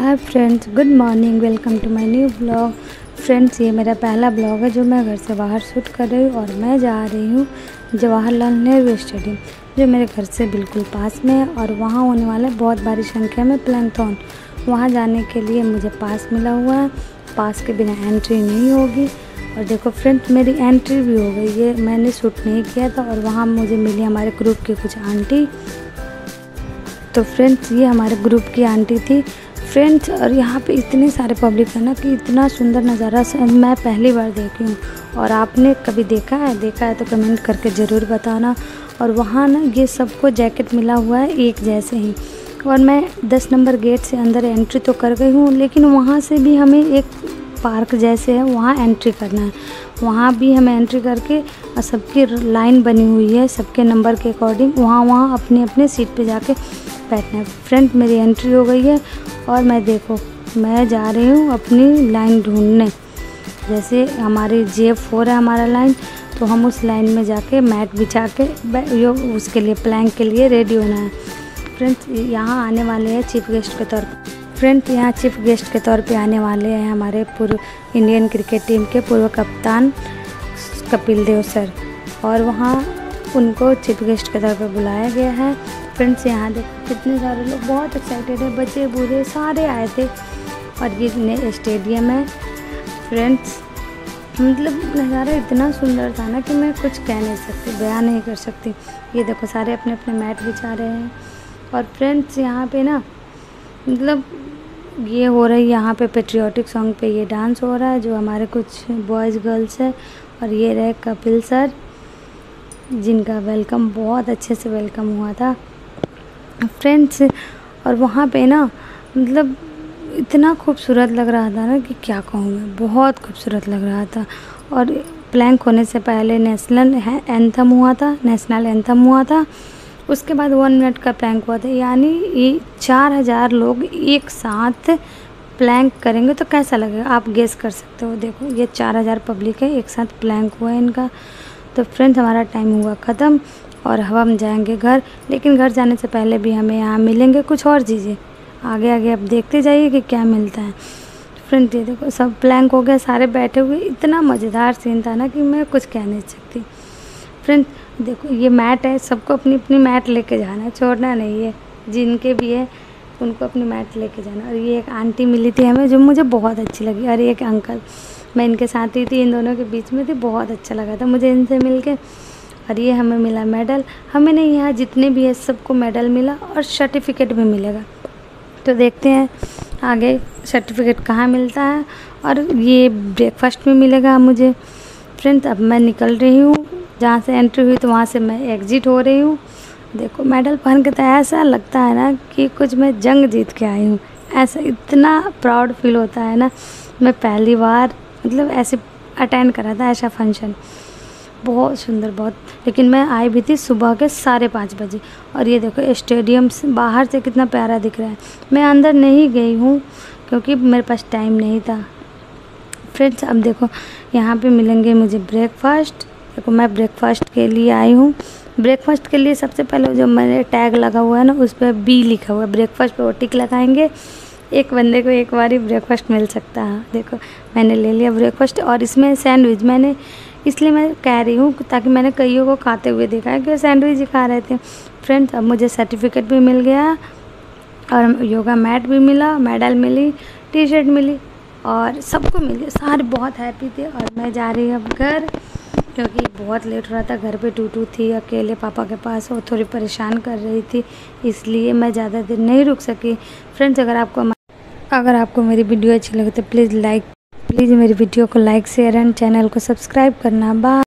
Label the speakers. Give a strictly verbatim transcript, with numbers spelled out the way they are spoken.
Speaker 1: Hi friends, good morning. Welcome to my new blog. Friends, ये मेरा पहला blog है जो मैं घर से बाहर शूट कर रही हूँ और मैं जा रही हूँ जवाहरलाल नेहरू स्टेडियम, जो मेरे घर से बिल्कुल पास में है। और वहाँ होने वाला है बहुत बड़ी संख्या में प्लैंकथॉन। वहाँ जाने के लिए मुझे पास मिला हुआ है। पास के बिना एंट्री नहीं होगी। और देखो फ्रेंड्स, मेरी एंट्री भी हो गई। ये मैंने शूट नहीं किया था और वहाँ मुझे मिली हमारे ग्रुप की कुछ आंटी। तो फ्रेंड्स, ये हमारे ग्रुप की आंटी थी फ्रेंड्स। और यहाँ पे इतने सारे पब्लिक है ना कि इतना सुंदर नज़ारा मैं पहली बार देखी हूँ। और आपने कभी देखा है देखा है तो कमेंट करके ज़रूर बताना। और वहाँ ना ये सबको जैकेट मिला हुआ है एक जैसे ही। और मैं दस नंबर गेट से अंदर एंट्री तो कर गई हूँ, लेकिन वहाँ से भी हमें एक पार्क जैसे है वहाँ एंट्री करना है। वहाँ भी हमें एंट्री करके सबकी लाइन बनी हुई है, सबके नंबर के अकॉर्डिंग वहाँ वहाँ अपने अपने सीट पे जाके बैठना है। फ्रेंड, मेरी एंट्री हो गई है और मैं देखो मैं जा रही हूँ अपनी लाइन ढूंढने। जैसे हमारी जे फोर है हमारा लाइन, तो हम उस लाइन में जाके मैट बिछा के उसके लिए प्लैंक के लिए रेडी होना है। फ्रेंड्स, यहाँ आने वाले हैं चीफ गेस्ट के तौर पर। फ्रेंड्स, यहाँ चीफ गेस्ट के तौर पे आने वाले हैं हमारे पूर्व इंडियन क्रिकेट टीम के पूर्व कप्तान कपिल देव सर। और वहाँ उनको चीफ गेस्ट के तौर पे बुलाया गया है। फ्रेंड्स, यहाँ देखो कितने सारे लोग बहुत एक्साइटेड है, बच्चे बूढ़े सारे आए थे। और ये स्टेडियम है फ्रेंड्स, मतलब नज़ारा इतना सुंदर था ना कि मैं कुछ कह नहीं सकती, बयान नहीं कर सकती। ये देखो सारे अपने अपने मैट बिछा रहे हैं। और फ्रेंड्स, यहाँ पे ना मतलब ये हो रही है, यहाँ पे पेट्रियाटिक सॉन्ग पे ये डांस हो रहा है जो हमारे कुछ बॉयज़ गर्ल्स है। और ये रहे कपिल सर, जिनका वेलकम बहुत अच्छे से वेलकम हुआ था फ्रेंड्स। और वहाँ पे ना मतलब इतना खूबसूरत लग रहा था ना कि क्या कहूँ मैं, बहुत खूबसूरत लग रहा था। और प्लैंक होने से पहले नेशनल एंथम हुआ था नेशनल एंथम हुआ था उसके बाद वन मिनट का प्लैंक हुआ था। यानी ये चार हज़ार लोग एक साथ प्लैंक करेंगे तो कैसा लगेगा, आप गेस कर सकते हो। देखो ये चार हज़ार पब्लिक है, एक साथ प्लैंक हुआ है इनका। तो फ्रेंड्स, हमारा टाइम हुआ ख़त्म और अब हम जाएंगे घर। लेकिन घर जाने से पहले भी हमें यहाँ मिलेंगे कुछ और चीज़ें। आगे आगे अब देखते जाइए कि क्या मिलता है। फ्रेंड्स, ये देखो सब प्लैंक हो गए, सारे बैठे हुए। इतना मज़ेदार सीन था ना कि मैं कुछ कह नहीं सकती। फ्रेंड्स, देखो ये मैट है, सबको अपनी अपनी मैट लेके जाना है, छोड़ना नहीं है। जिनके भी है उनको अपनी मैट लेके जाना। और ये एक आंटी मिली थी हमें जो मुझे बहुत अच्छी लगी। और एक अंकल, मैं इनके साथ ही थी, इन दोनों के बीच में थी। बहुत अच्छा लगा था मुझे इनसे मिलके। और ये हमें मिला मेडल। हमें नहीं, यहाँ जितने भी है सबको मेडल मिला और सर्टिफिकेट भी मिलेगा। तो देखते हैं आगे सर्टिफिकेट कहाँ मिलता है। और ये ब्रेकफास्ट भी मिलेगा मुझे। फ्रेंड्स, अब मैं निकल रही हूँ, जहाँ से एंट्री हुई तो वहाँ से मैं एग्ज़िट हो रही हूँ। देखो मेडल पहन के तो ऐसा लगता है ना कि कुछ मैं जंग जीत के आई हूँ। ऐसा इतना प्राउड फील होता है ना। मैं पहली बार मतलब ऐसे अटेंड करा था ऐसा फंक्शन, बहुत सुंदर बहुत। लेकिन मैं आई भी थी सुबह के साढ़े पाँच बजे। और ये देखो स्टेडियम बाहर से कितना प्यारा दिख रहा है। मैं अंदर नहीं गई हूँ क्योंकि मेरे पास टाइम नहीं था। फ्रेंड्स, अब देखो यहाँ पे मिलेंगे मुझे ब्रेकफास्ट। देखो मैं ब्रेकफास्ट के लिए आई हूँ। ब्रेकफास्ट के लिए सबसे पहले जो मैंने टैग लगा हुआ है ना, उस पर बी लिखा हुआ है। ब्रेकफास्ट पे वो टिक लगाएंगे, एक बंदे को एक बार ही ब्रेकफास्ट मिल सकता है। देखो मैंने ले लिया ब्रेकफास्ट। और इसमें सैंडविच मैंने इसलिए मैं कह रही हूँ ताकि मैंने कईयों को खाते हुए देखा है कि सैंडविच ही खा रहे थे। फ्रेंड्स, अब मुझे सर्टिफिकेट भी मिल गया और योगा मैट भी मिला, मेडल मिली, टी शर्ट मिली और सबको मिली। सारे बहुत हैप्पी थे। और मैं जा रही हूँ अब घर क्योंकि बहुत लेट हो रहा था। घर पे टूटू थी अकेले पापा के पास, वो थोड़ी परेशान कर रही थी, इसलिए मैं ज़्यादा देर नहीं रुक सकी। फ्रेंड्स, अगर आपको अगर आपको मेरी वीडियो अच्छी लगे तो प्लीज़ लाइक प्लीज़ मेरी वीडियो को लाइक शेयर एंड चैनल को सब्सक्राइब करना। बाय।